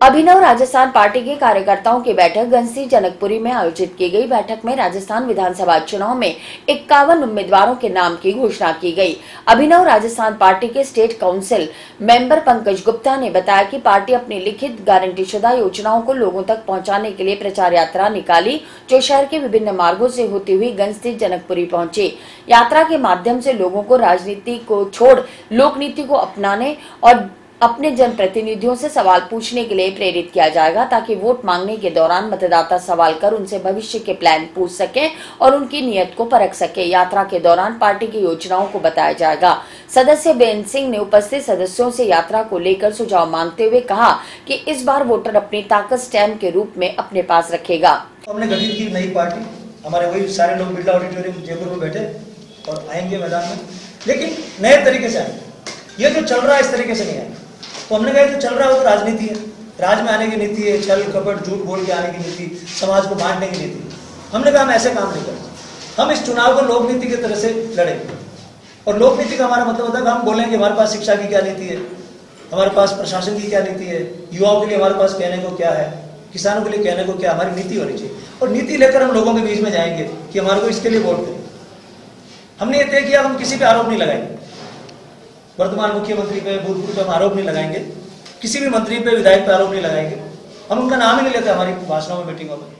अभिनव Rajasthan party के कार्यकर्ताओं की बैठक गंजती जनकपुरी में आयोजित की गई। बैठक में राजस्थान विधानसभा चुनाव में 51 उम्मीदवारों के नाम की घोषणा की गई। अभिनव राजस्थान पार्टी के state council member Pankaj Gupta ने बताया कि पार्टी अपनी लिखित गारंटीशुदा योजनाओं को लोगों तक पहुंचाने के लिए प्रचार यात्रा निकाली, जो शहर के विभिन्न मार्गों से होती हुई गंजती जनकपुरी पहुंची। यात्रा के माध्यम से लोगों को राजनीति को छोड़ लोकनीति को अपनाने और अपने जनप्रतिनिधियों से सवाल पूछने के लिए प्रेरित किया जाएगा, ताकि वोट मांगने के दौरान मतदाता सवाल कर उनसे भविष्य के प्लान पूछ सके और उनकी नीयत को परख सके। यात्रा के दौरान पार्टी की योजनाओं को बताया जाएगा। सदस्य बेन सिंह ने उपस्थित सदस्यों से यात्रा को लेकर सुझाव मांगते हुए कहा कि इस बार वोटर अपनी ताकत स्टैम्प के रूप में अपने पास रखेगा। हमने गठित की नई पार्टी, हमारे वही सारे लोग बिरला ऑडिटोरियम जयपुर में बैठे और आएंगे मैदान में, लेकिन नए तरीके से आएंगे। ये जो चल रहा है इस तरीके से नहीं आएंगे। तो हमने कहा जो चल रहा है वो तो राजनीति है, राज में आने की नीति है, छल कपट झूठ बोल के आने की नीति, समाज को बांटने की नीति। हमने कहा हम ऐसे काम नहीं करते, हम इस चुनाव को लोक नीति की तरह से लड़ेंगे। और लोक नीति का हमारा मतलब होता है कि हम बोलेंगे हमारे पास शिक्षा की क्या नीति है, हमारे पास प्रशासन की क्या नीति है, युवाओं के लिए हमारे पास कहने को क्या है, किसानों के लिए कहने को क्या, हमारी नीति होनी चाहिए। और नीति लेकर हम लोगों के बीच में जाएंगे कि हमारे को इसके लिए वोट दें। हमने ये तय किया हम किसी पे आरोप नहीं लगाएंगे, वर्तमान मुख्यमंत्री पे, भूतपूर्व पे हम आरोप नहीं लगाएंगे, किसी भी मंत्री पे, विधायक पे आरोप नहीं लगाएंगे। हम उनका नाम ही नहीं लेते हमारी भाषणों में, मीटिंगों में।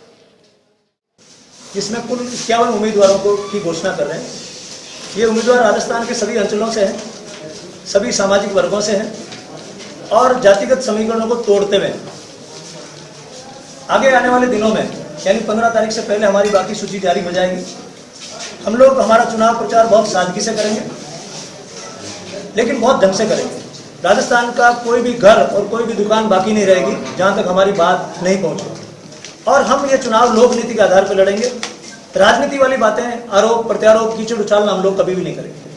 इसमें कुल 51 उम्मीदवारों को की घोषणा कर रहे हैं। ये उम्मीदवार राजस्थान के सभी अंचलों से हैं, सभी सामाजिक वर्गों से हैं और जातिगत समीकरणों को तोड़ते हुए आगे आने वाले दिनों में यानी 15 तारीख से पहले हमारी बाकी सूची जारी हो जाएगी। हम लोग हमारा चुनाव प्रचार बहुत सादगी से करेंगे, लेकिन बहुत ढंग से करेंगे। राजस्थान का कोई भी घर और कोई भी दुकान बाकी नहीं रहेगी जहां तक हमारी बात नहीं पहुंचे। और हम ये चुनाव लोक नीति के आधार पर लड़ेंगे। राजनीति वाली बातें, आरोप प्रत्यारोप, कीचड़ उछालना हम लोग कभी भी नहीं करेंगे।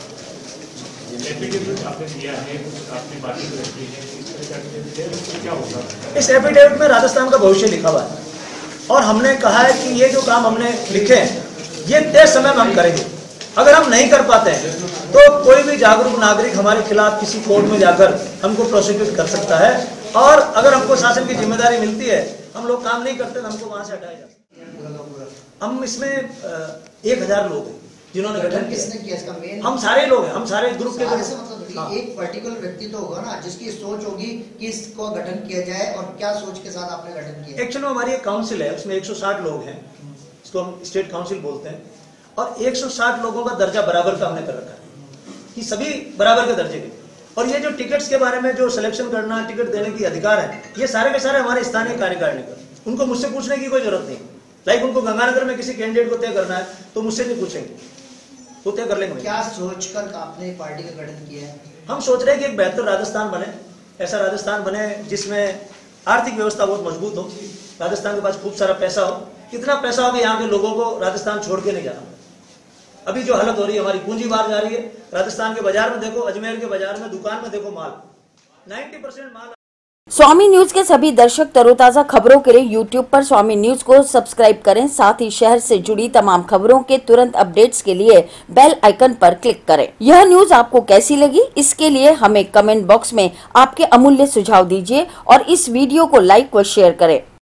इस एफिडेविट में राजस्थान का भविष्य लिखा हुआ है और हमने कहा है कि ये जो काम हमने लिखे हैं ये तय समय में हम करेंगे। अगर हम नहीं कर पाते हैं तो कोई भी जागरूक नागरिक हमारे खिलाफ किसी कोर्ट में जाकर हमको प्रोसिक्यूट कर सकता है। और अगर हमको शासन की जिम्मेदारी मिलती है, हम लोग काम नहीं करते तो हमको वहां से हटाया जा सकता है। हम इसमें 1000 लोग हैं जिन्होंने गठन किया। हम सारे लोग हैं, हम सारे ग्रुप के मतलब एक पर्टिकुलर व्यक्ति तो होगा ना जिसकी सोच होगी कि इसको गठन किया जाए, और क्या सोच के साथ आपने गठन किया? एक्चुअली हमारी एक काउंसिल है, उसमें 160 लोग हैं, इसको हम स्टेट काउंसिल बोलते हैं। और 160 लोगों का दर्जा बराबर का हमने कर रखा है कि सभी बराबर के दर्जे के। और ये जो टिकट्स के बारे में जो सिलेक्शन करना, टिकट देने की अधिकार है, ये सारे के सारे हमारे स्थानीय कार्यकारिणी का। उनको मुझसे पूछने की कोई जरूरत नहीं। लाइक उनको गंगानगर में किसी कैंडिडेट को तय करना है तो मुझसे नहीं पूछेंगे, वो तय कर लेंगे। क्या सोचकर आपने पार्टी का गठन किया है? हम सोच रहे हैं कि एक बेहतर राजस्थान बने, ऐसा राजस्थान बने जिसमें आर्थिक व्यवस्था बहुत मजबूत हो, राजस्थान के पास खूब सारा पैसा हो, इतना पैसा हो कि यहाँ के लोगों को राजस्थान छोड़ के नहीं जाना। अभी जो हालत हो रही है, हमारी पूंजी बाहर जा रही है। राजस्थान के बाजार में देखो, अजमेर के बाजार में, दुकान में देखो, माल 90% माल। स्वामी न्यूज के सभी दर्शक तरोताजा खबरों के लिए यूट्यूब पर स्वामी न्यूज को सब्सक्राइब करें। साथ ही शहर से जुड़ी तमाम खबरों के तुरंत अपडेट्स के लिए बेल आइकन पर क्लिक करें। यह न्यूज आपको कैसी लगी, इसके लिए हमें कमेंट बॉक्स में आपके अमूल्य सुझाव दीजिए और इस वीडियो को लाइक व शेयर करें।